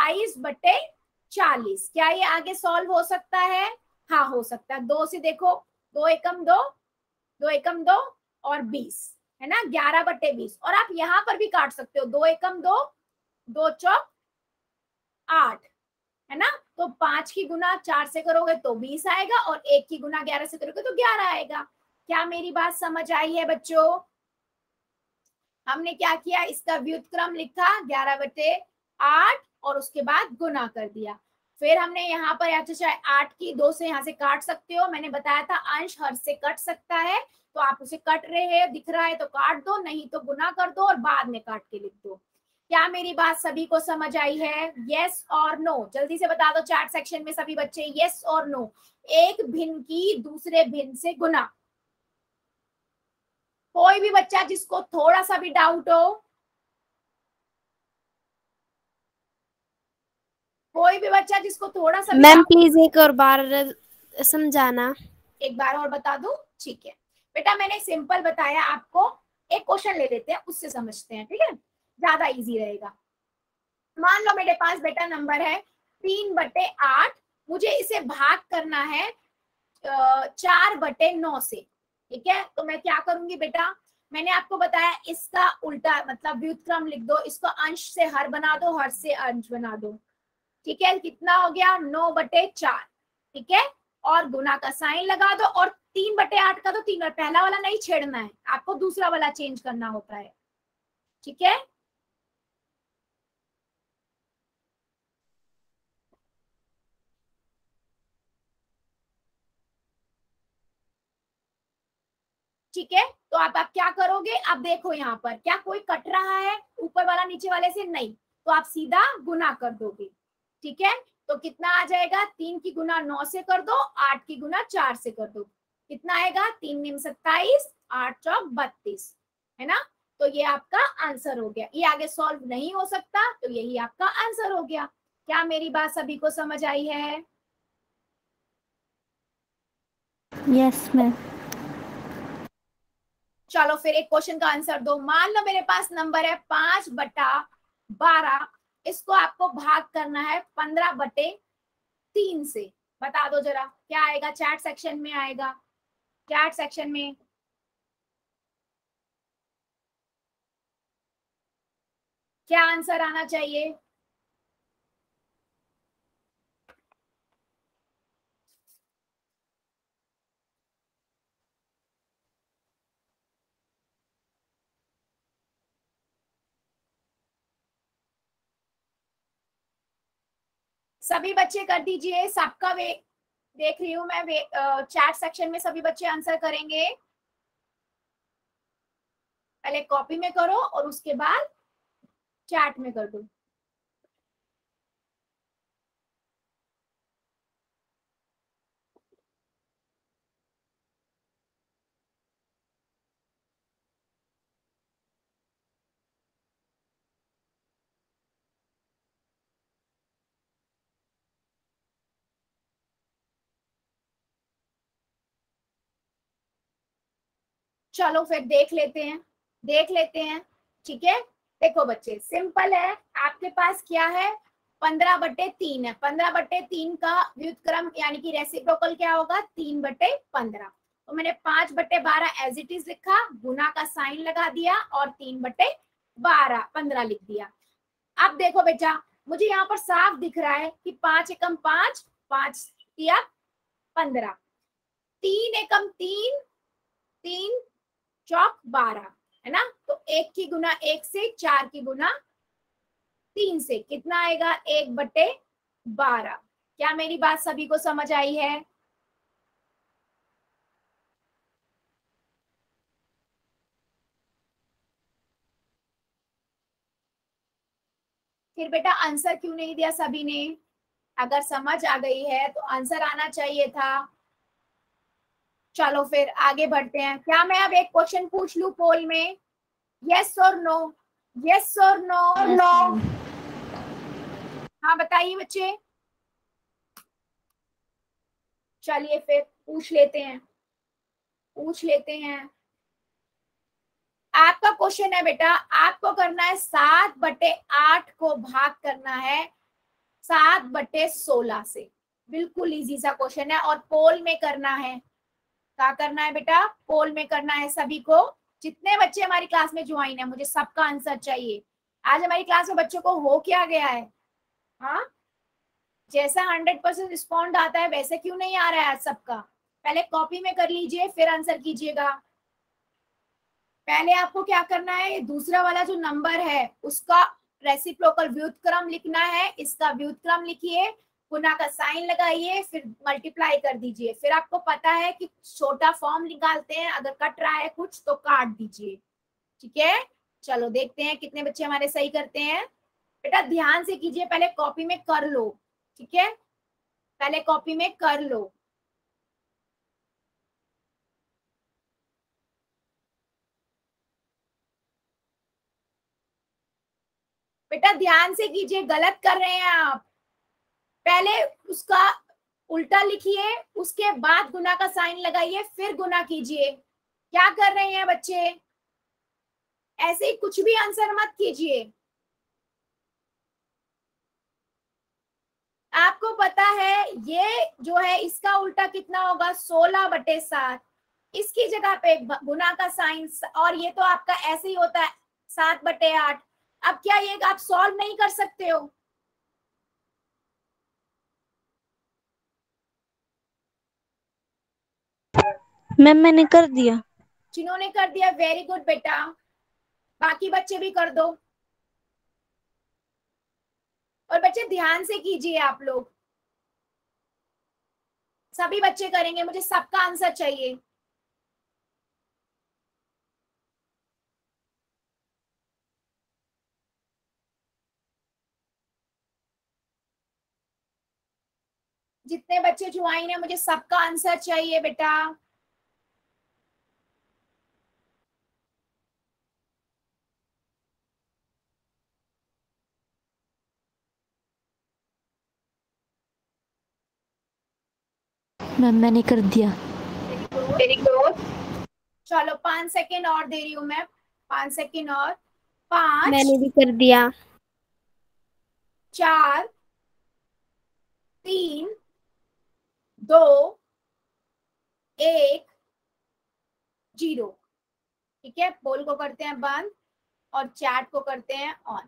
A: 22/40। क्या ये आगे सॉल्व हो सकता है? हाँ हो सकता है। 2 से देखो, 2 एकम 2, 2 एकम 2 और 20, है ना, 11/20। और आप यहाँ पर भी काट सकते हो, 2 एकम 2, 2 चौक 8, है ना। तो 5 की गुना 4 से करोगे तो 20 आएगा, और 1 की गुना 11 से करोगे तो 11 आएगा। क्या मेरी बात समझ आई है बच्चों? हमने क्या किया, इसका व्युत्क्रम लिखा 11/8 और उसके बाद गुना कर दिया। फिर हमने यहाँ पर, या तो चाहे 8 की 2 से यहाँ से काट सकते हो, मैंने बताया था अंश हर से कट सकता है, तो आप उसे कट रहे हैं दिख रहा है तो काट दो, नहीं तो गुना कर दो और बाद में काट के लिख दो। क्या मेरी बात सभी को समझ आई है? यस और नो जल्दी से बता दो चैट सेक्शन में सभी बच्चे, यस और नो। एक भिन्न की दूसरे भिन्न से गुना। कोई भी बच्चा जिसको थोड़ा सा भी डाउट हो, कोई भी बच्चा जिसको थोड़ा सा
E: मैम प्लीज एक और बार समझाना।
A: एक बार और बता दूं, ठीक है बेटा। मैंने सिंपल बताया आपको, एक क्वेश्चन ले लेते हैं उससे समझते हैं, ठीक है, ज्यादा इजी रहेगा। मान लो मेरे पास बेटा नंबर है 3/8, मुझे इसे भाग करना है 4/9 से, ठीक है। तो मैं क्या करूंगी बेटा, मैंने आपको बताया इसका उल्टा मतलब व्युत्क्रम लिख दो, इसको अंश से हर बना दो, हर से अंश बना दो, ठीक है। कितना हो गया 9/4, ठीक है, और गुना का साइन लगा दो। और 3/8 का तो 3, पहला वाला नहीं छेड़ना है आपको, दूसरा वाला चेंज करना होता है, ठीक है। ठीक है, तो आप क्या करोगे, अब देखो यहाँ पर क्या कोई कट रहा है ऊपर वाला नीचे वाले से? नहीं, तो आप सीधा गुना कर दोगे, ठीक है। तो कितना आ जाएगा, 3 की गुना 9 से कर दो, 8 की गुना 4 से कर दो, कितना आएगा 3 × 27, 8 चौक 32, है ना। तो ये आपका आंसर हो गया। ये आगे सॉल्व नहीं हो सकता, तो यही आपका आंसर हो गया। क्या मेरी बात सभी को समझ आई है?
B: Yes ma'am.
A: चलो फिर एक क्वेश्चन का आंसर दो। मान लो मेरे पास नंबर है 5/12, इसको आपको भाग करना है 15/9 3 से। बता दो जरा क्या आएगा, चैट सेक्शन में आएगा, चैट सेक्शन में। क्या आंसर आना चाहिए? सभी बच्चे कर दीजिए, सबका देख रही हूँ मैं, चैट सेक्शन में सभी बच्चे आंसर करेंगे। पहले कॉपी में करो और उसके बाद चैट में कर दो। चलो फिर देख लेते हैं, देख लेते हैं। ठीक है, देखो बच्चे सिंपल है, आपके पास क्या है, 15/3 है। 15/3 का व्युत्क्रम यानी कि रेसिप्रोकल क्या होगा, 3/15। तो मैंने 5/12 एज इट इज लिखा, गुना का साइन लगा दिया और 3/12 15 लिख दिया। अब देखो बेटा, मुझे यहाँ पर साफ दिख रहा है कि 5 एकम 5, 5 किया 15, 3 एकम 3, 3 चौक 12, है ना। तो 1 की गुना 1 से, 4 की गुना 3 से कितना आएगा, 1/12। क्या मेरी बात सभी को समझ आई है? फिर बेटा आंसर क्यों नहीं दिया सभी ने? अगर समझ आ गई है तो आंसर आना चाहिए था। चलो फिर आगे बढ़ते हैं। क्या मैं अब एक क्वेश्चन पूछ लूं पोल में, यस और नो, यस और नो? हाँ बताइए बच्चे। चलिए फिर पूछ लेते हैं, पूछ लेते हैं। आपका क्वेश्चन है बेटा, आपको करना है 7/8 को भाग करना है 7/16 से। बिल्कुल इजी सा क्वेश्चन है और पोल में करना है। क्या करना है बेटा, पोल में करना है सभी को। जितने बच्चे हमारी क्लास में ज्वाइन है, मुझे सबका आंसर चाहिए। आज हमारी क्लास में बच्चों को हो क्या गया है? हाँ, जैसा 100% रिस्पॉन्ड आता है वैसे क्यों नहीं आ रहा है आज सबका? पहले कॉपी में कर लीजिए फिर आंसर कीजिएगा। पहले आपको क्या करना है, दूसरा वाला जो नंबर है उसका रेसिप्रोकल व्युत्क्रम लिखना है। इसका व्युत्क्रम लिखिए, गुना का साइन लगाइए, फिर मल्टीप्लाई कर दीजिए। फिर आपको पता है कि छोटा फॉर्म निकालते हैं, अगर कट रहा है कुछ तो काट दीजिए। ठीक है, चलो देखते हैं कितने बच्चे हमारे सही करते हैं। बेटा ध्यान से कीजिए, पहले कॉपी में कर लो। ठीक है, पहले कॉपी में कर लो। बेटा ध्यान से कीजिए, गलत कर रहे हैं आप। पहले उसका उल्टा लिखिए, उसके बाद गुना का साइन लगाइए, फिर गुना कीजिए। क्या कर रहे हैं बच्चे? ऐसे ही कुछ भी आंसर मत कीजिए। आपको पता है ये जो है इसका उल्टा कितना होगा, 16/7। इसकी जगह पे गुना का साइन, और ये तो आपका ऐसे ही होता है 7/8। अब क्या ये आप सॉल्व नहीं कर सकते हो?
B: मैम मैंने कर दिया।
A: जिन्होंने कर दिया वेरी गुड बेटा, बाकी बच्चे भी कर दो। और बच्चे ध्यान से कीजिए, आप लोग सभी बच्चे करेंगे, मुझे सबका आंसर चाहिए। जितने बच्चे ज्वाइन है मुझे सबका आंसर चाहिए बेटा।
B: मैम मैंने कर दिया।
A: Very good. चलो 5 सेकेंड और दे रही हूँ मैं, 5 सेकेंड और। 5,
E: मैंने भी कर दिया।
A: 4, 3, 2 1 0। ठीक है, पोल को करते हैं बंद और चैट को करते हैं ऑन।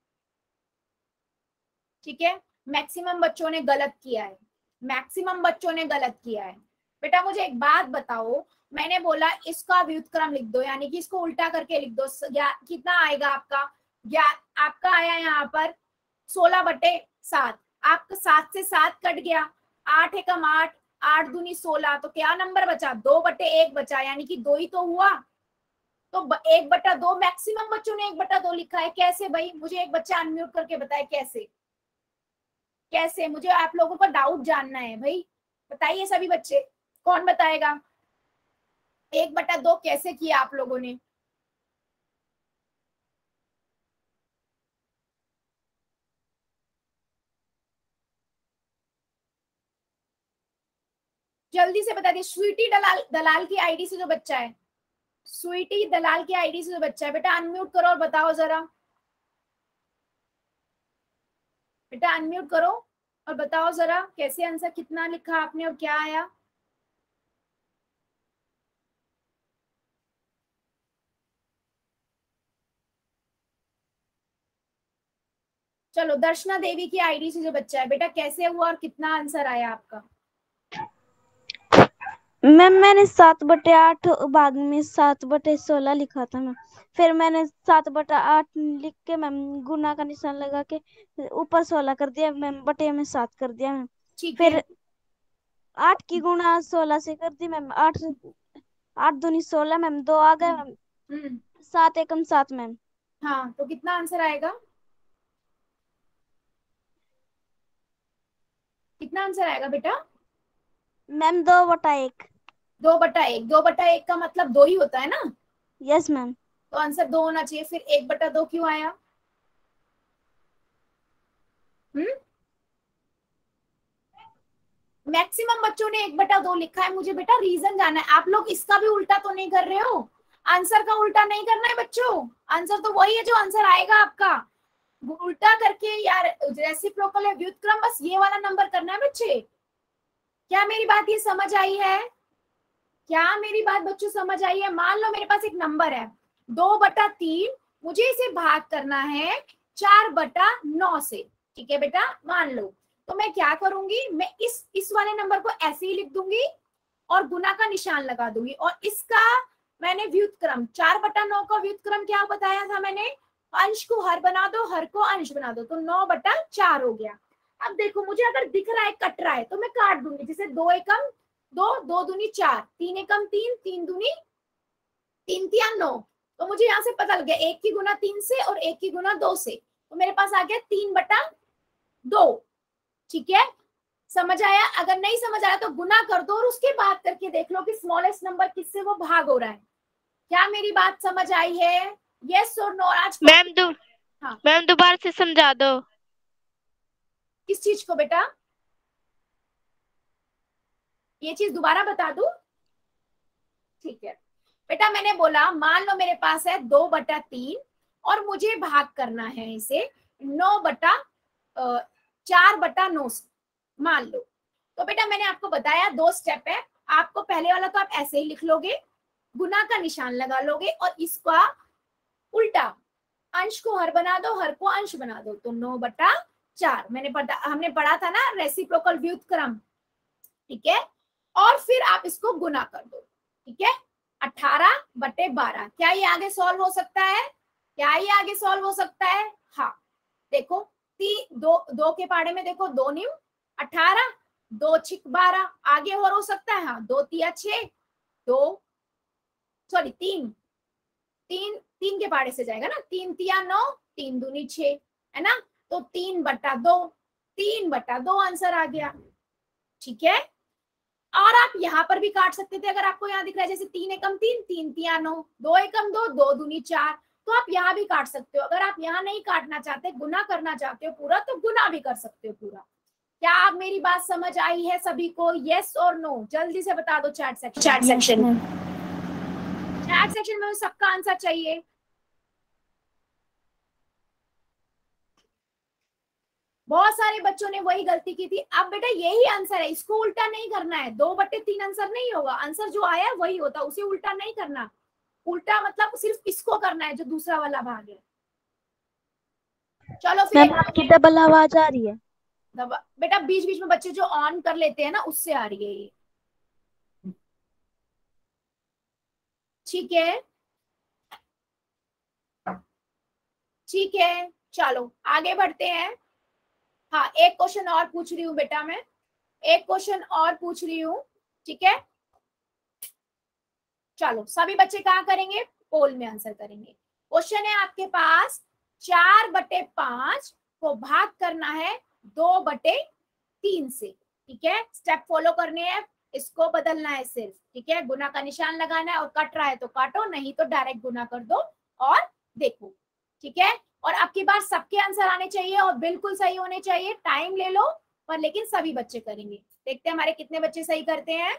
A: ठीक है, मैक्सिमम बच्चों ने गलत किया है, मैक्सिमम बच्चों ने गलत किया है। बेटा मुझे एक बात बताओ, मैंने बोला इसका व्युत्क्रम लिख दो, यानी कि इसको उल्टा करके लिख दो। कितना आएगा आपका? आपका आया यहाँ पर 16/7। आपका 7 से 7 कट गया, 8 एकम 8, 8 दूनी 16, तो क्या नंबर बचा? 2/1 बचा, यानी कि 2 ही तो हुआ। तो 1/2, मैक्सिमम बच्चों ने 1/2 लिखा है। कैसे भाई? मुझे एक बच्चा अनम्यूट करके बताए कैसे, कैसे? मुझे आप लोगों का डाउट जानना है भाई, बताइए सभी बच्चे, कौन बताएगा 1/2 कैसे किया आप लोगों ने? जल्दी से बता दिए। स्वीटी दलाल की आईडी से जो बच्चा है, स्वीटी दलाल की आईडी से जो बच्चा है, बेटा अनम्यूट करो और बताओ जरा। बेटा अनम्यूट करो और बताओ जरा कैसे आंसर, कितना लिखा आपने और क्या आया? चलो, दर्शना देवी की आईडी से जो बच्चा है, बेटा कैसे हुआ और कितना आंसर आया आपका?
B: मैम मैंने 7/8 भाग में 7/16 लिखा था मैम। फिर मैंने 7/8 लिख के मैम गुना का निशान लगा के ऊपर 16 कर दिया मैम, बटे में 7 कर दिया मैम।
A: ठीक
B: फिर
A: है,
B: 8 की गुणा 16 से कर दी मैम। 8 दूनी 16 मैम, 2 आ गए मैम। 7 एकम 7 मैम।
A: हाँ, तो कितना आंसर आएगा? कितना आंसर आएगा बेटा?
B: मैम 2/1।
A: 2/1। 2/1 का मतलब 2 ही होता है ना?
B: Yes ma'am.
A: तो आंसर 2 होना चाहिए। फिर 1/2 क्यों आया? मैक्सिमम बच्चों ने 1/2 लिखा है। मुझे बेटा रीजन जानना है। आप लोग इसका भी उल्टा तो नहीं कर रहे हो? आंसर का उल्टा नहीं करना है बच्चों, आंसर तो वही है जो आंसर आएगा आपका। उल्टा करके यार रेसिप्रोकल है, व्युत्क्रम, बस ये वाला नंबर करना है बच्चे। क्या मेरी बात ये समझ आई है? क्या मेरी बात बच्चों समझ आई है? मान लो मेरे पास एक नंबर है 2/3, मुझे इसे भाग करना है 4/9 से। ठीक है बेटा, मान लो, तो मैं क्या करूंगी, मैं इस वाले नंबर को ऐसे ही लिख दूंगी और गुना का निशान लगा दूंगी। और इसका मैंने व्युत्क्रम 4/9 का व्युत्क्रम क्या बताया था मैंने? अंश को हर बना दो, हर को अंश बना दो, तो 9/4 हो गया। अब देखो, मुझे अगर दिख रहा है कट रहा है तो मैं काट दूंगी। जैसे 2 एकम 2, 2 दूनी 4, 3 एकम 3, 3 दूनी 3 तिया 9। तो मुझे यहाँ से पता लग गया 1 की गुना 3 से और 1 की गुना 2 से, तो मेरे पास आ गया 3/2। ठीक है, समझ आया? अगर नहीं समझ आया तो गुना कर दो और उसके बाद करके देख लो कि स्मॉलेस्ट नंबर किससे वो भाग हो रहा है। क्या मेरी बात समझ आई है? यस और नो? आज
D: मैम दोबारा से समझा दो।
A: किस चीज को बेटा? ये चीज दोबारा बता दूं? ठीक है बेटा, मैंने बोला मान लो मेरे पास है 2/3 और मुझे भाग करना है इसे 4/9 से, मान लो। तो बेटा मैंने आपको बताया 2 स्टेप है। आपको पहले वाला तो आप ऐसे ही लिख लोगे, गुना का निशान लगा लोगे और इसका उल्टा, अंश को हर बना दो, हर को अंश बना दो, तो 9/4। हमने पढ़ा था ना रेसिप्रोकल व्युत्क्रम। ठीक है, और फिर आप इसको गुना कर दो। ठीक है, 18/12। क्या ये आगे सॉल्व हो सकता है? क्या ये आगे सॉल्व हो सकता है? हाँ, देखो 2 के पाड़े में देखो, 2 न्यू 18, 2 छिक 12, आगे और हो सकता है? हाँ, 2 तिया 6, 3 के पाड़े से जाएगा ना, 3 तिया 9, 3 दूनी 6, है ना? तो 3/2 आंसर आ गया। ठीक है, और आप यहाँ पर भी काट सकते थे अगर आपको यहाँ दिख रहा है, जैसे 3 एकम 3, 3 तिया 9, 2 एकम 2, 2 दूनी 4, तो आप यहाँ भी काट सकते हो। अगर आप यहाँ नहीं काटना चाहते, गुना करना चाहते हो पूरा, तो गुना भी कर सकते हो पूरा। क्या आप मेरी बात समझ आई है सभी को? यस और नो? जल्दी से बता दो चैट सेक्शन में सबका आंसर चाहिए। बहुत सारे बच्चों ने वही गलती की थी। अब बेटा यही आंसर है, इसको उल्टा नहीं करना है, 2/3 आंसर नहीं होगा, आंसर जो आया वही होता, उसे उल्टा नहीं करना। उल्टा मतलब सिर्फ इसको करना है जो दूसरा वाला भाग है। चलो फिर
B: मैम आपकी डबल आवाज आ रही है।
A: बेटा बीच बीच में बच्चे जो ऑन कर लेते हैं ना, उससे आ रही है ये। ठीक है, ठीक है, चलो आगे बढ़ते हैं। हाँ, एक क्वेश्चन और पूछ रही हूँ बेटा मैं, एक क्वेश्चन और पूछ रही हूँ, ठीक है। चलो सभी बच्चे कहाँ करेंगे, पोल में आंसर करेंगे। क्वेश्चन है आपके पास, 4/5 को भाग करना है 2/3 से। ठीक है, स्टेप फॉलो करने हैं, इसको बदलना है सिर्फ। ठीक है, गुना का निशान लगाना है, और कट रहा है तो काटो, नहीं तो डायरेक्ट गुना कर दो और देखो। ठीक है, और अब की बार सबके आंसर आने चाहिए और बिल्कुल सही होने चाहिए। टाइम ले लो पर लेकिन सभी बच्चे करेंगे। देखते हैं हमारे कितने बच्चे सही करते हैं।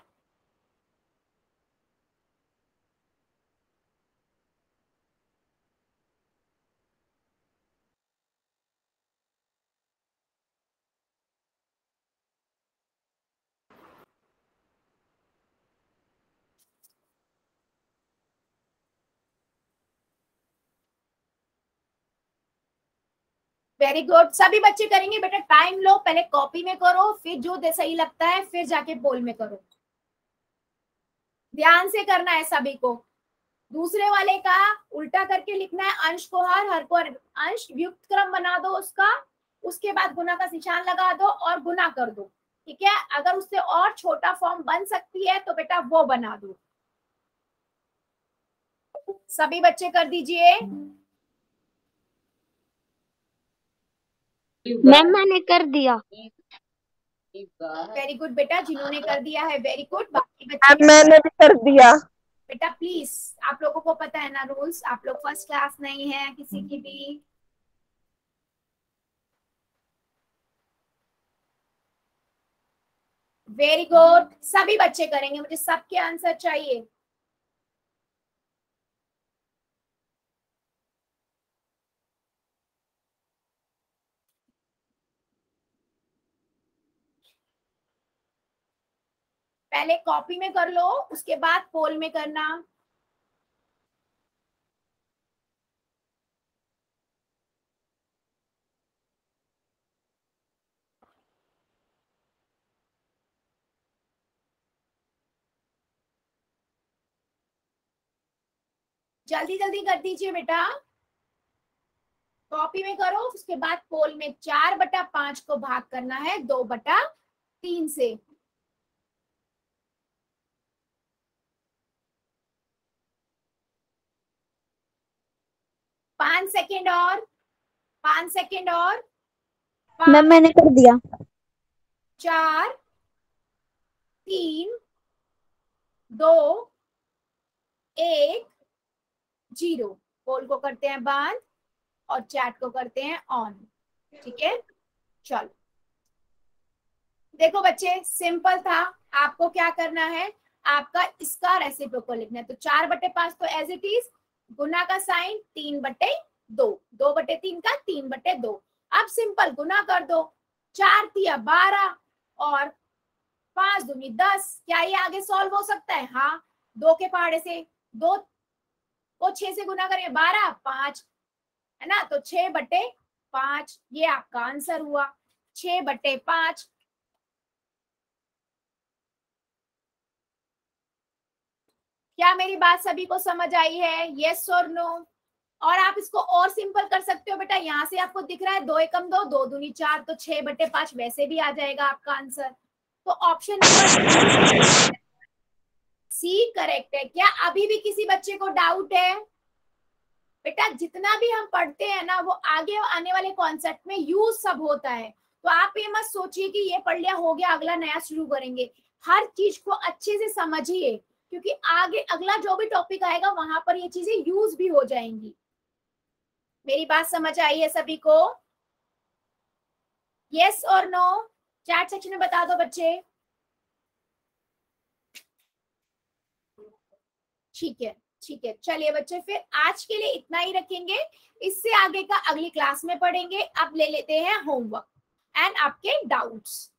A: वेरी गुड, सभी बच्चे करेंगे। बेटा टाइम लो, पहले कॉपी में करो, फिर जो सही लगता है फिर जाके पोल में करो। ध्यान से करना है सभी को। दूसरे वाले का उल्टा करके लिखना है, अंश को हर को अंश, युक्त क्रम बना दो उसका, उसके बाद गुना का निशान लगा दो और गुना कर दो। ठीक है, अगर उससे और छोटा फॉर्म बन सकती है तो बेटा वो बना दो। सभी बच्चे कर दीजिए।
D: मैम मैंने कर दिया।
A: वेरी गुड बेटा, जिन्होंने कर दिया है वेरी गुड। बाकी बच्चे
C: मैंने भी कर दिया।
A: बेटा प्लीज, आप लोगों को पता है ना रूल्स, आप लोग फर्स्ट क्लास नहीं है किसी की भी। वेरी गुड, सभी बच्चे करेंगे, मुझे सबके आंसर चाहिए। पहले कॉपी में कर लो, उसके बाद पोल में करना। जल्दी जल्दी कर दीजिए बेटा, कॉपी में करो, उसके बाद पोल में। 4/5 को भाग करना है 2/3 से। 5 सेकेंड और, 5 सेकेंड और।
B: मैम मैंने कर दिया।
A: 4 3 2 1 0। पोल को करते हैं बंद और चैट को करते हैं ऑन। ठीक है, चलो देखो बच्चे, सिंपल था। आपको क्या करना है, आपका इसका रेसिप्रोकल लिखना है। तो 4/5 तो एज इट इज, गुना का साइन 3/2, 2/3 का 3/2। अब सिंपल गुना कर दो, 4 तिया 12 और 5 दूनी 10। क्या ये आगे सॉल्व हो सकता है? हाँ, 2 के पहाड़े से 2 को 6 से गुना करें 12 5 है ना, तो 6/5 ये आपका आंसर हुआ, 6/5। क्या मेरी बात सभी को समझ आई है? यस और नो? और आप इसको और सिंपल कर सकते हो बेटा, यहाँ से आपको दिख रहा है 2 एकम 2, 2 दूनी 4, तो 6/5 वैसे भी आ जाएगा आपका आंसर। तो ऑप्शन नंबर सी करेक्ट है। क्या अभी भी किसी बच्चे को डाउट है? बेटा जितना भी हम पढ़ते हैं ना, वो आगे आने वाले कॉन्सेप्ट में यूज सब होता है। तो आप ये मत सोचिए कि ये पढ़ लिया हो गया अगला नया शुरू करेंगे। हर चीज को अच्छे से समझिए, क्योंकि आगे अगला जो भी टॉपिक आएगा वहां पर ये चीजें यूज भी हो जाएंगी। मेरी बात समझ आई है सभी को? यस और नो? चैट सेक्शन में बता दो बच्चे। ठीक है, ठीक है, चलिए बच्चे फिर आज के लिए इतना ही रखेंगे। इससे आगे का अगली क्लास में पढ़ेंगे। अब ले लेते हैं होमवर्क। एंड आपके डाउट्स।